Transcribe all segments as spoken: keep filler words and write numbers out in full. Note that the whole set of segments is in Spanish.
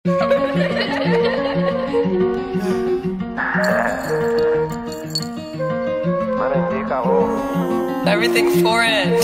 Everything for it.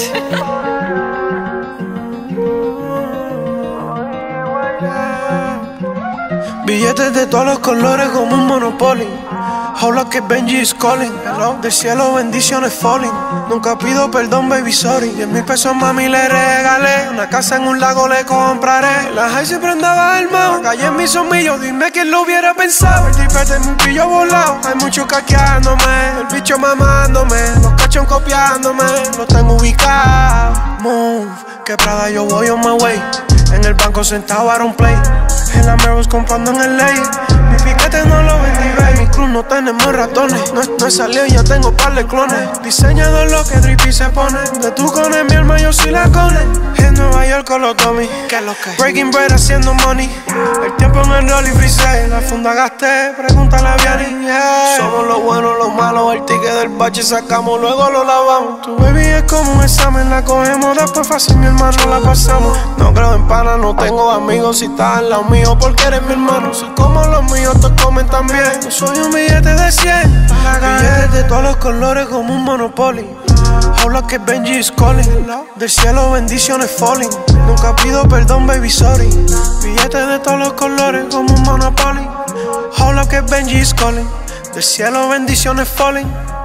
Billetes de todos los colores como un Monopoly. Habla que Benji is calling. Hello. Del cielo bendiciones falling. Nunca pido perdón, baby, sorry. Diez mil pesos mami le regalé. Una casa en un lago le compraré. La high siempre andaba armado. La calle en mis somillos, dime quién lo hubiera pensado. El tripper de mi pillo volado. Hay muchos caqueándome. El bicho mamándome. Los cachos copiándome. Los tengo ubicados. Move, que Prada yo voy on my way. En el banco sentado I don't play. En la Merrells comprando en el ley. Mi piquete no lo vendí, baby. Mi cruz no tenemos ratones. No, no he salido y ya tengo par de clones. Diseñador lo que Drippy se pone. De tu cones, mi alma yo soy la cone. En Nueva York con los Tommy. ¿Qué es lo que? Breaking bread haciendo money. El tiempo en el rolly freeze. La funda gasté, pregúntale a Vianney. Yeah. Somos los buenos, los malos. El ticket del bache sacamos, luego lo lavamos. Tu baby es como un examen. La cogemos después fácil, mi hermano, la pasamos. No creo en pana, no tengo amigos. Si estás al lado mío porque eres mi hermano. Soy como los míos, te comen también. Yo soy un billete de cien. Billetes de todos los colores como un Monopoly. Habla que Benji is calling. Del cielo bendiciones falling. Nunca pido perdón, baby, sorry. Billetes de todos los colores como un Monopoly. Habla que Benji is calling. Del cielo bendiciones falling.